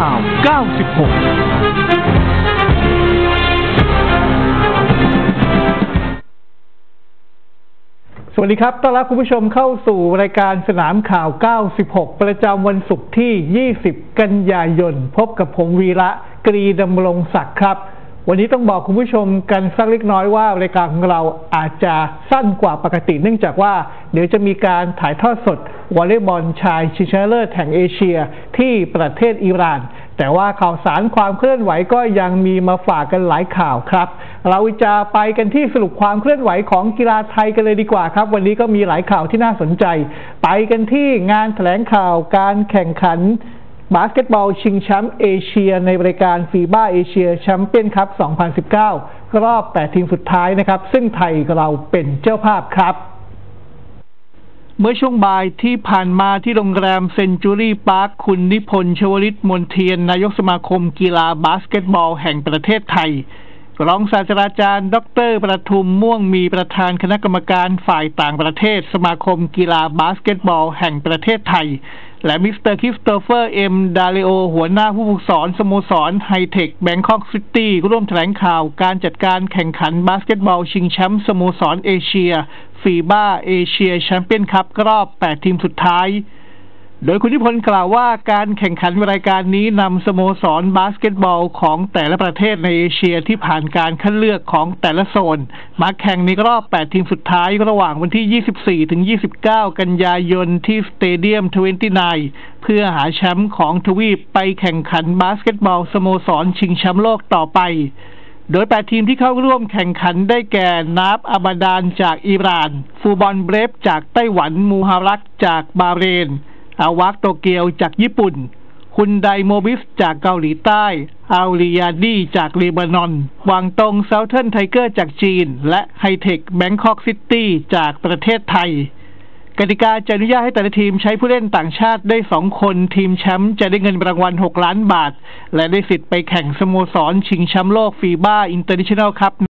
ข่าว 96 สวัสดีครับต้อนรับคุณผู้ชมเข้าสู่รายการสนามข่าว 96 ประจำวันศุกร์ที่ 20 กันยายน พบกับผมวีระ กรีดำรงศักดิ์ครับวันนี้ต้องบอกคุณผู้ชมกันสักเล็กน้อยว่ารายการของเราอาจจะสั้นกว่าปกติเนื่องจากว่าเดี๋ยวจะมีการถ่ายทอดสดวอลเลย์บอลชายชิงชนะเลิศแห่งเอเชียที่ประเทศอิหร่านแต่ว่าข่าวสารความเคลื่อนไหวก็ยังมีมาฝากกันหลายข่าวครับเราจะไปกันที่สรุปความเคลื่อนไหวของกีฬาไทยกันเลยดีกว่าครับวันนี้ก็มีหลายข่าวที่น่าสนใจไปกันที่งานแถลงข่าวการแข่งขันบาสเกตบอลชิงแชมป์เอเชียในรายการฟีบ้าเอเชียแชมเปี้ยนคัพ 2019 รอบ 8 ทีมสุดท้ายนะครับซึ่งไทยเราเป็นเจ้าภาพครับเมื่อช่วงบ่ายที่ผ่านมาที่โรงแรมเซนจูรี่พาร์คคุณนิพนธ์ ชวลิตมนเทียนนายกสมาคมกีฬาบาสเกตบอลแห่งประเทศไทยรองศาสตราจารย์ดร.ประทุมม่วงมีประธานคณะกรรมการฝ่ายต่างประเทศสมาคมกีฬาบาสเกตบอลแห่งประเทศไทยและมิสเตอร์คริสโตเฟอร์ เอ็ม ดาเลโอหัวหน้าผู้ฝึกสอนสโมสรไฮเทคแบงคอกซิตี้ร่วมแถลงข่าวการจัดการแข่งขันบาสเกตบอลชิงแชมป์สโมสรเอเชียฟีบ้าเอเชียแชมเปี้ยนคัพรอบ 8 ทีมสุดท้ายโดยคุณนิพนธ์กล่าวว่าการแข่งขันรายการนี้นำสโมสรบาสเกตบอลของแต่ละประเทศในเอเชียที่ผ่านการคัดเลือกของแต่ละโซนมาแข่งในรอบ 8 ทีมสุดท้ายระหว่างวันที่ 24 ถึง 29 กันยายนที่สเตเดียม 29 เพื่อหาแชมป์ของทวีปไปแข่งขันบาสเกตบอลสโมสรชิงแชมป์โลกต่อไปโดย 8 ทีมที่เข้าร่วมแข่งขันได้แก่นาบอาบาดานจากอิหร่านฟูบอลเบรฟจากไต้หวันมูฮารักจากบาห์เรนอาวากโตเกียวจากญี่ปุ่นฮุนไดโมบิสจากเกาหลีใต้อัลริยาดีจากเลบานอนหวังตงเซาเทิร์นไทเกอร์จากจีนและไฮเทคแบงคอกซิตี้จากประเทศไทยกติกาจะอนุญาตให้แต่ละทีมใช้ผู้เล่นต่างชาติได้2 คนทีมแชมป์จะได้เงินรางวัล6 ล้านบาทและได้สิทธิ์ไปแข่งสโมสรชิงแชมป์โลกฟีบ้าอินเตอร์เนชั่นแนลคัพ